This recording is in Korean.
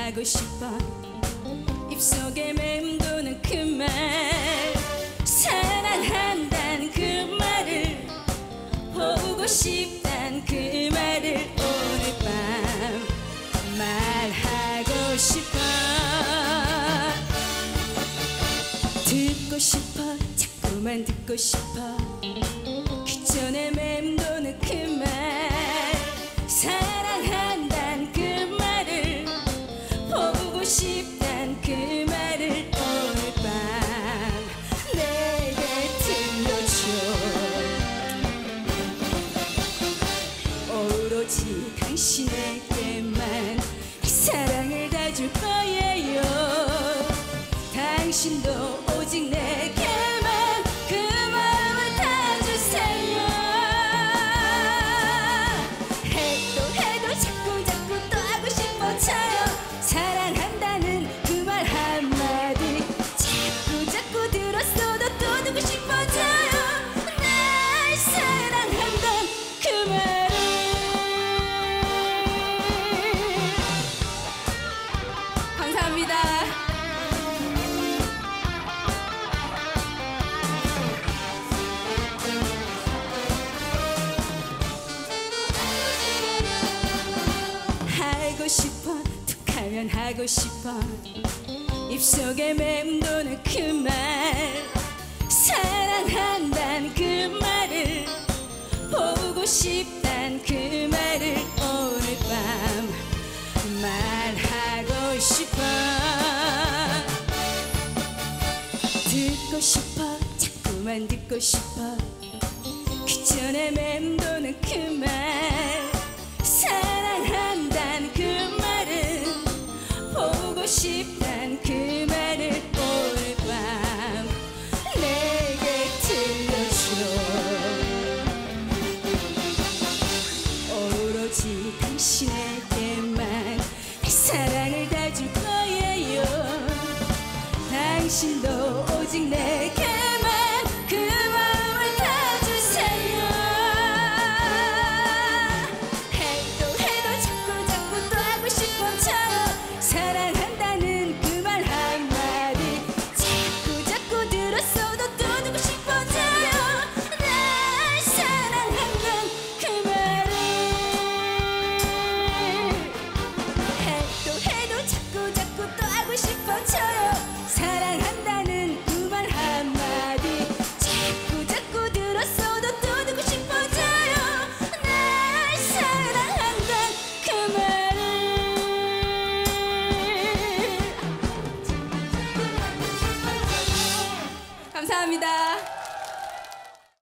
하고 싶어. 입속에 맴도는 그 말, 사랑한다는 그 말을, 보고 싶단 그 말을 오늘 밤 말하고 싶어. 듣고 싶어, 자꾸만 듣고 싶어. 그 전에 맴도는 그 말, 사랑한단 그 말을, 보고 싶단 그 말을 오늘 밤 내게 들려줘. 오로지 당신에게만 이 사랑을 다 줄 거예요. 당신도 오직 내게만 그 마음을 다 주세요. 해도 자꾸 또 하고 싶어져요. 사랑한다는 그 말 한마디 자꾸 들었어도 또 듣고 싶어져요. 날 사랑한다는 그 말을. 감사합니다. 하고 싶어, 툭하면 하고 싶어. 입속에 맴도는 그 말, 사랑한단 그 말을, 보고 싶단 그 말을 오늘 밤 말하고 싶어. 듣고 싶어, 자꾸만 듣고 싶어. 그 전에 맴도는 그 말,